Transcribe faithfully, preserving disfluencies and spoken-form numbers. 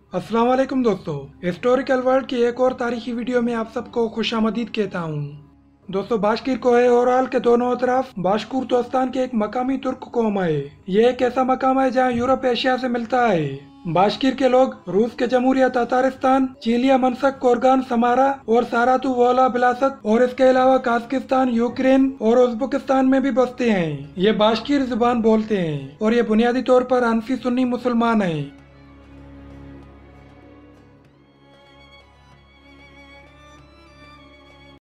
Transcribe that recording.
अस्सलाम वालेकुम दोस्तों, हिस्टोरिकल वर्ल्ड की एक और तारीखी वीडियो में आप सबको खुशामदीद कहता हूँ। दोस्तों, बाशकीर कोहे ओराल के दोनों तरफ बाशकुर्तोस्तान के एक मकामी तुर्क कौम है। ये एक ऐसा मकाम है जहाँ यूरोप एशिया से मिलता है। बाशकीर के लोग रूस के जमहूरिया तातारिस्तान, चीलिया, मनसक, कोरगान, समारा और सारातू वोला बिलासत और इसके अलावा काजकिस्तान, यूक्रेन और उज्बेकिस्तान में भी बसते हैं। ये बाशकीर जुबान बोलते हैं और ये बुनियादी तौर पर हनफी सुन्नी मुसलमान हैं।